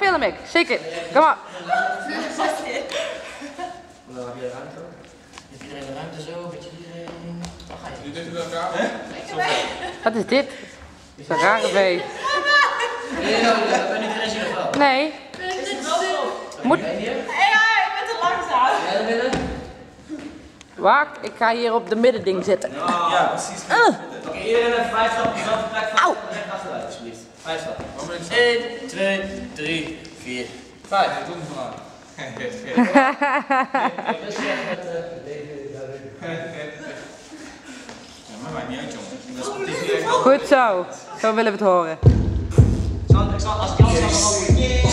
Willemiek. Shake it. Kom op. Dan heb je ruimte. Heb iedereen de ruimte zo? Een beetje iedereen. Waar ga je? Jullie dicht bij elkaar? Wat is dit? Dat is een rare vee. Nee, ben ik erin zien of wel? Nee. Moet... Ja, ik ben te langzaam. Jij er binnen? Wacht, ik ga hier op de middending zitten. Ja, precies. Oké, iedereen even 5 stappen op dezelfde plek vast. En recht achteruit, alsjeblieft. 5 stappen. 1, 2, 3, 4, 5. Ja, doe hem maar. Ja, maar maakt niet uit, jongen. Goed zo. Zo willen we het horen. Als ik jou zou